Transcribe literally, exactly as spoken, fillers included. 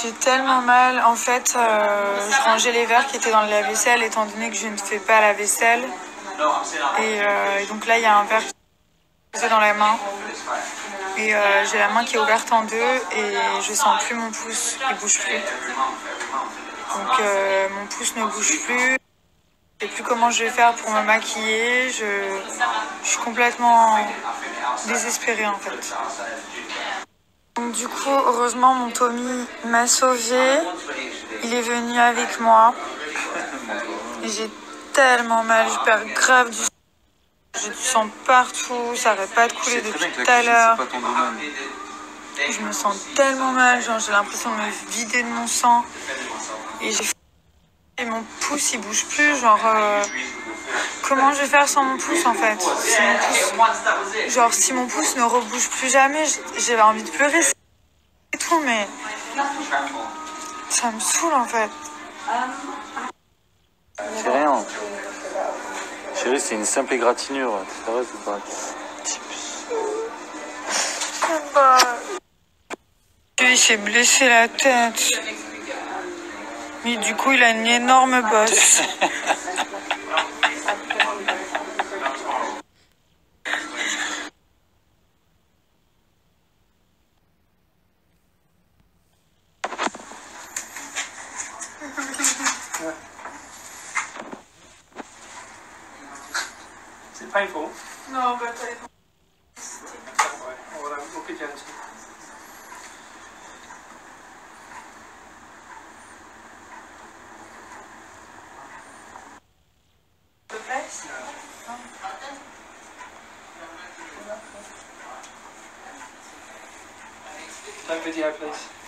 J'ai tellement mal. En fait, euh, je rangeais les verres qui étaient dans le lave-vaisselle étant donné que je ne fais pas la vaisselle. Et, euh, et donc là, il y a un verre qui est dans la main. Et euh, j'ai la main qui est ouverte en deux et je sens plus mon pouce, il bouge plus. Donc euh, mon pouce ne bouge plus. Je sais plus comment je vais faire pour me maquiller. Je, je suis complètement désespérée en fait. Donc du coup, heureusement, mon Tommy m'a sauvée. Il est venu avec moi. Et j'ai tellement mal, je perds grave du sang. J'ai du sang partout, ça arrête pas de couler depuis tout à l'heure. Je me sens tellement mal, genre j'ai l'impression de me vider de mon sang. Et j'ai et mon pouce il bouge plus, genre euh, comment je vais faire sans mon pouce en fait si mon pouce, genre si mon pouce ne rebouge plus jamais, j'ai envie de pleurer et tout, mais ça me saoule en fait. C'est rien. Chérie, c'est une simple égratignure. Ça va, c'est pas. Bah... Il s'est blessé la tête. Mais du coup, il a une énorme bosse. Is it painful? No, but I... Well, um, we'll be gentle. The place? Don't video, please.